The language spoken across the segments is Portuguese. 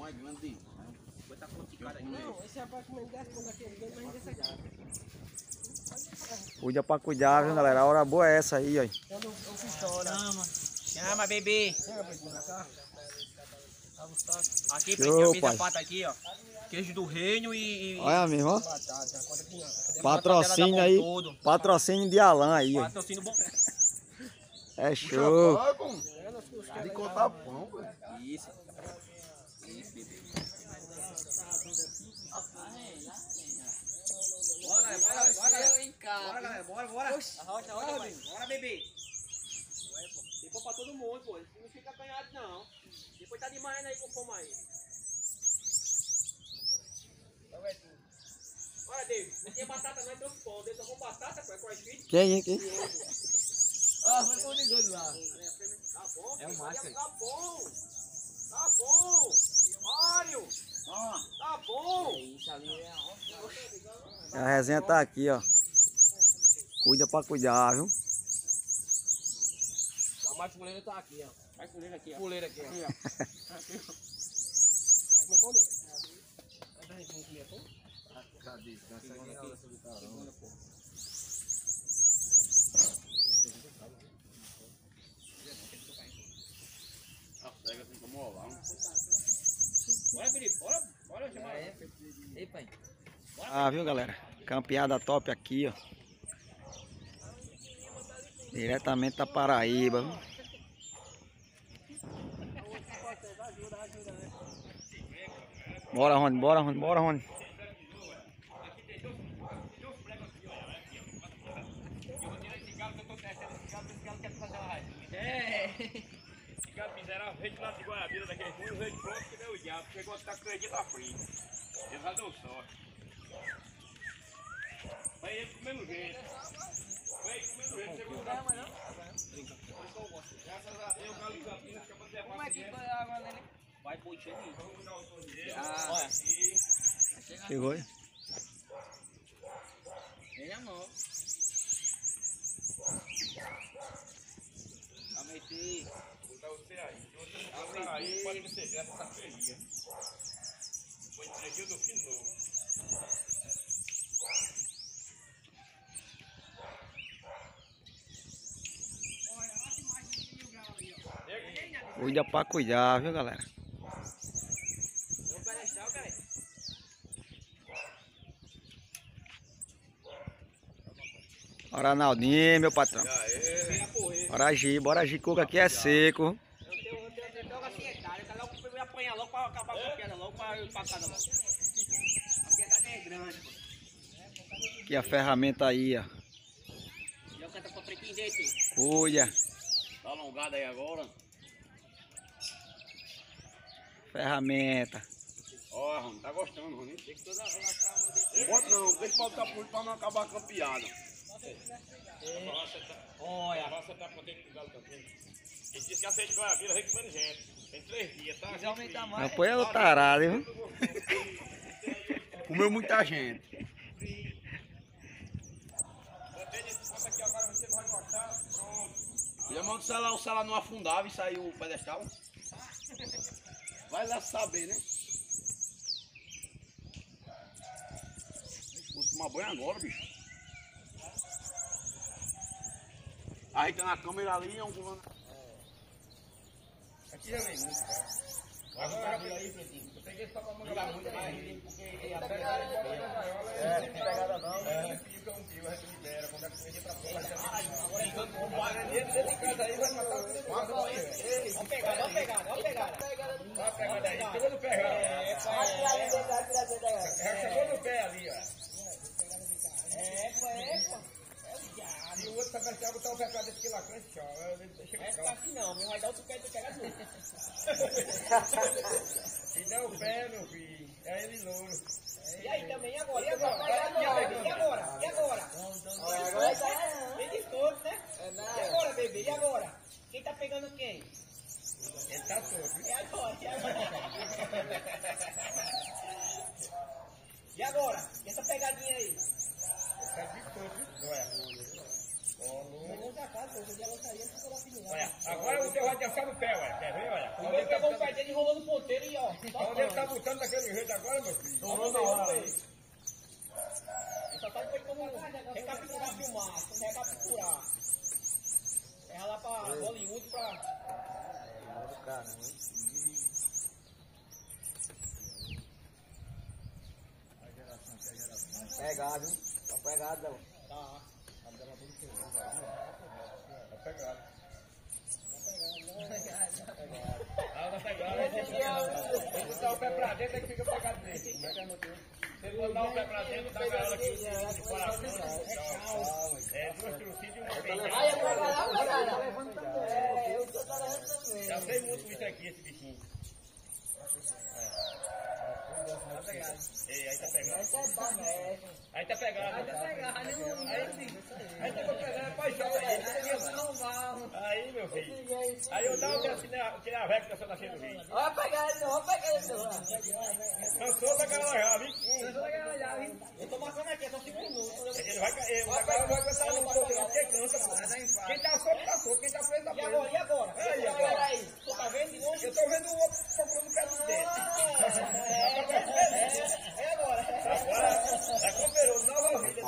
mais grande. Vai estar quantificado aqui. Não, esse rapaz como ele desce quando aquele dele, mas desse aqui. Cuida pra cuidar, viu, galera? A hora boa é essa aí, ó. Quando eu pistola. Chama, bebê. Aqui, Show, eu fiz pai. a pata aqui, ó. Queijo do reino e... Olha mesmo, ó. Batata, conta aqui não. Patrocínio aí. Patrocínio de Alan aí, ó. Patrocínio bom. É show. De contar pão, velho. Isso. Isso, bebê. Bora, galera. Bora, galera. Bora. Bora, bebê. Depois pra todo mundo, pô. Não fica acanhado, não. Depois tá demais aí com fome aí. Olha, David, não tinha batata não, então pão. Dentro com batata, com as filhas. Quem? Vai com o negócio lá. Tá bom, é um macho aí. Tá bom. Tá bom. Mário. Tá bom. Isso ali é A resenha tá aqui, ó. Cuida pra cuidar, viu? A mais fuleira tá aqui, ó. Mais fuleira aqui, ó. Fuleira aqui, ó. Aqui, ó. Vai comer pão dele? Vai dar a gente comer pão? Cadê? Segunda, pô. Pega assim como ó lá. Bora, Felipe, bora chamar. Ei, pai. Ah, viu, galera? Campeada top aqui, ó. Diretamente da Paraíba, viu? Bora, Rony. Esse galo miserável veio de lá de Guarabira, daquele fundo, veio de pronto que deu o diabo. Chegou a estar com ele tá frio. Ele já deu sorte. Vai ele do mesmo jeito. Chegou a estar frio. Graças a Deus, o galo de Campinas fica pra levar. Como é que foi a água nele? Vai pôr enchendo aí. Olha. Chegou aí? Ele é novo. Aumentei. Vou dar você aí. Se você aí, pode receber essa saferia. Foi entreguei do fim novo. Cuida pra cuidar, viu, galera? Bora, Naldinho, meu patrão. Bora agir, coco aqui é seco. Eu tenho logo assim, cara. Eu logo fui apanhar logo pra acabar com a pedra, logo pra ir pra casa logo. A piedade é grande, pô. Aqui a ferramenta aí, ó. E eu canto pra pretinho dentro. Cuida. Tá alongado aí agora. Ferramenta. Ó, Rony, tá gostando, Rony? Tem que toda lascar dentro. Bota não, deixa eu botar por pra não acabar a campeada. Olha. A roça tá contente com o galo também. Ele disse que a sede de Guarabira veio comendo gente. Tem 3 dias, tá? Se aumentar mais. Mas põe o tarado, viu? Comeu muita gente. Já manda o celular não afundava e saiu o pedestal. Vai lá saber, né? Vou tomar banho agora, bicho. Aí tem uma câmera ali, um... Aqui já vem, né? Agora aí, Pretinho. Eu peguei só pra mandar muito mais, porque a pegada é maior. É, não tem pegada não. É, pediu que eu não tive, a gente libera. Quando é que você pra fora, agora enquanto o bar dentro de casa aí vai matar o que olha a pegada, olha a pegada, olha a pegada. Olha a pegada aí, chegou no pé, chegou no pé ali, ó. E o outro tá pensando botar o pé pra desse lá, com esse chão. Vai ficar assim não, meu vai dar outro pé e pegar junto. Se der o pé, meu filho, é ele louro. E aí também, e agora? E agora? E agora? E agora? Tem de todos, né? E agora, bebê? E agora? Quem tá pegando quem? Ele tá todo. E agora? E agora? E agora? E essa pegadinha aí? Tá de todo, Olha, agora você vai dançar no pé, olha. Quer ver, olha? O meu pegou o pé dele enrolando o ponteiro e ó. Onde ele tá botando daquele jeito agora, meu filho? Tornou na hora. Ele só tá depois como recapturar a filmagem, recapturar. É lá pra Hollywood pra... Pegado, hein? Tá pegado, não. Tá. Tá pegado. Ah, tá pegado. Ele botar o pé pra dentro, ele fica pegado dele. Se ele botar o pé pra dentro, dá pra ela aqui de coração. É, duas trucinhas e uma peita. Já sei muito isso aqui, esse bichinho. Ei, aí tá pegado. Aí tá pegado. Aí tá pegado. Aí tá pegando, é paixão aí. Aí, meu filho. Aí eu tava assim, tirei a velha que tá nascendo do rio. Olha pegar ele, olha pegar ele. Cansou daquela já, viu? Eu tô marcando aqui, é só 5 minutos. Ele vai cair, vai aguentar no pouco, porque cansa, pô. Quem tá solto, tá solto. Quem tá preso, tá preso. E agora? Aí, agora. Aí, tu tá vendo de longe? Eu tô vendo o outro procurando o pé do dedo. É agora. Agora, recuperou, nova vida.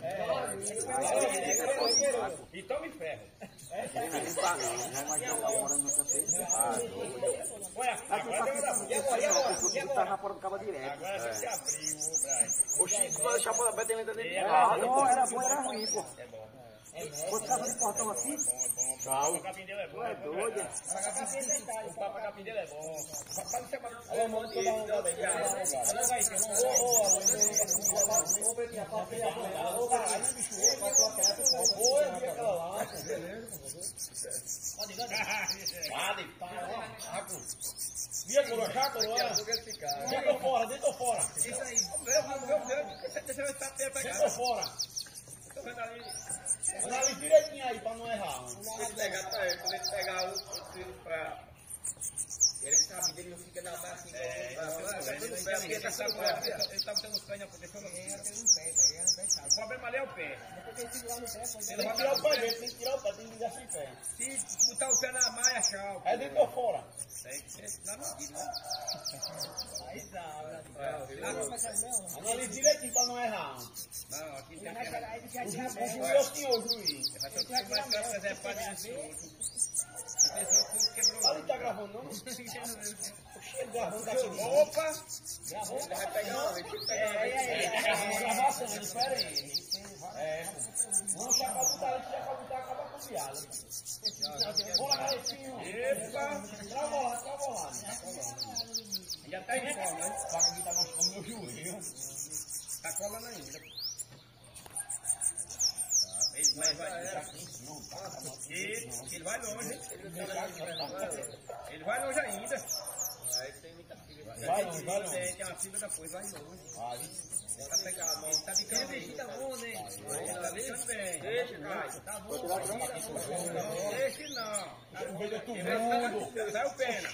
E tome ferro. Já imaginou tá morando no canteiro? Olha, agora deu da E agora? Tá na porta do cabo direto. Agora já se abriu, Brian. Oxi, tu vai deixar a beta dentro dele. Era Não, era bom, era ruim, pô. É bom. Quando tava de portão assim, O capim dele é bom. é doido. O papo capim dele é bom. Pode ser mais. Olha, mano, tô dando uma olhada aí. Olha, vai, tem Via coroa, já coroa. Dentro ou fora, dentro ou fora. Isso aí. Dentro ou fora. Tô vendo ali. Analisa direitinho aí pra não errar. Quando ele pegar o tiro pra. Ele sabe dele não fica nada assim. Ele tá botando os pés na proteção da piscina. O problema ali é o pé. Tem que tirar o pé dele, tem que tirar o pé, tem que ligar sem pé. Se botar o pé na maia, tchau. É dentro ou fora? Tem que ser na medida, né? Aí dá, analisa direitinho pra não errar. Não, aqui tem que O juiz, senhor juiz. Ali tá gravando, não? Oxi, gravando daquele. Opa! Gravou? Vai pegar uma vez. Gravação, diferente. Vamos chacoalhar, acaba com piada. Bora, garotinho. Epa! Trava lá. Já tá em forma, né? Faca aqui tá mostrando meu joelho. Tá colando ainda. Ele vai longe. Ele vai longe ainda. Vai longe. Tem uma fibra depois, vai longe. Ele tá pegado, ele tá ficando bem. Tá bom, né? Ele tá ficando bem. Deixa, cara. Tá bom. Deixa não. Sai o pena.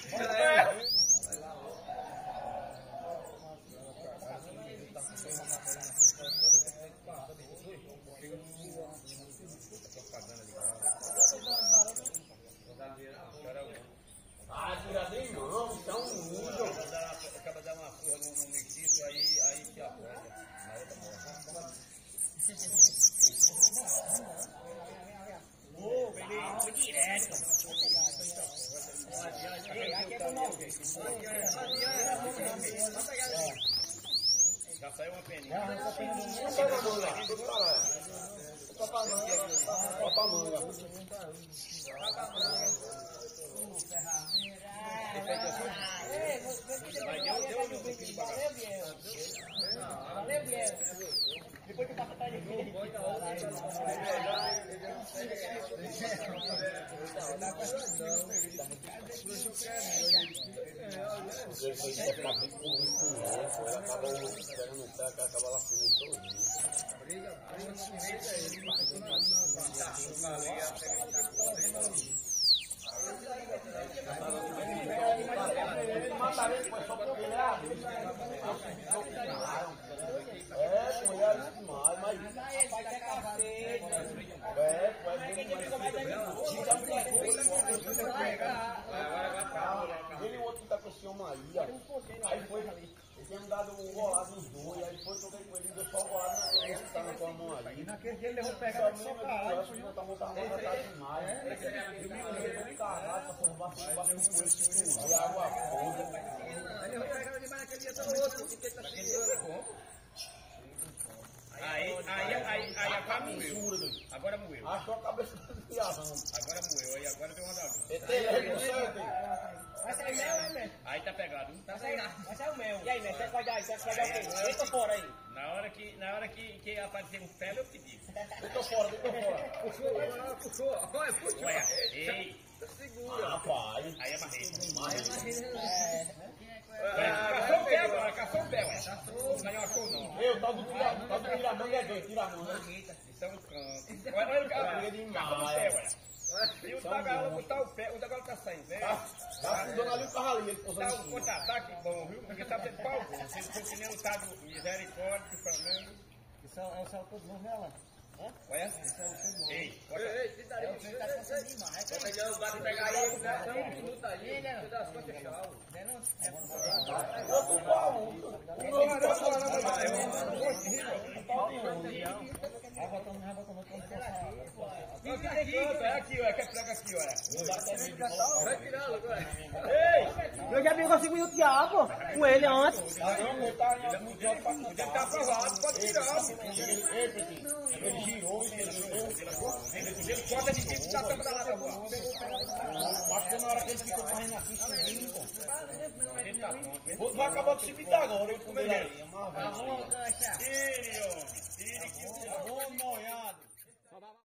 Tiradei não, então mundo. Acaba dando uma surra no mestiço, aí se apoia. Na outra bola. Foi direto. Já saiu uma peninha. Depois que passa atrás de mim, ele Ele e o outro que tá com esse homem aí, ó. Aí foi, ele tinha me dado um golado nos dois, aí foi, troquei com ele, deu só o golado naquele que tá na tua mão aí. Naquele dia ele levou pegar só caralho. Eu acho que nós estamos demais. Eu me lembro caralho, passando baixo com ele, e água foda. Ele levou pegar demais naquele dia tão outro, porque tá chegando. Aí a pá moeu. Agora moeu. Achou a cabeça do diabão. Agora moeu. Aí agora deu uma da luz. Vai sair mel, né, Mestre? Aí tá pegado. Vai sair o mel. E aí, Mestre, você vai dar o quê? Deita fora aí. Na hora que aparecer um pé, eu pedi. Deita fora. Puxou. Olha, puxou. Olha, ei. Segura. Rapaz. Aí é marreta. Caçou o pé, ué. Não achou não. Eu, tal do tiramão é doido, tiramão, né? Isso é um canto. Olha o cara. Caçou o pé, ué. E o tagalo botar o pé, o tagalo tá saindo, né? Tá fundando ali o carro ali, ele posando Tá em um cima. contra-ataque bom, viu? Porque tá tendo pau. Se for que nem o tá do Misericórdia, Flamengo. Isso é o céu todo novo, né, Alan? Olha. Isso é o céu novo. Ei, bota. Ei, tá cansando demais. Vai pegar os gatos e pegar aí, um minuto aí, né? Das costas chau. É aqui, ó. Quer pegar aqui, ó. Vai tirá-lo agora. Ei! Eu já peguei 5 minutos de água com ele antes. Podia estar aprovado, pode tirar. Ele girou e Ele corta de tipo da tampa da lata boa. acho que na hora que ele ficou correndo assim, subindo, pô. Ele tá pronto. Vou vai acabar de se pintar agora, eu comer aí. Tire, homem. Tire, que Vamos molhado.